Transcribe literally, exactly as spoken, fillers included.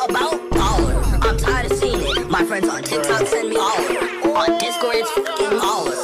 about baller. I'm tired of seeing it. My friends on TikTok send me baller. On Discord it's fucking baller.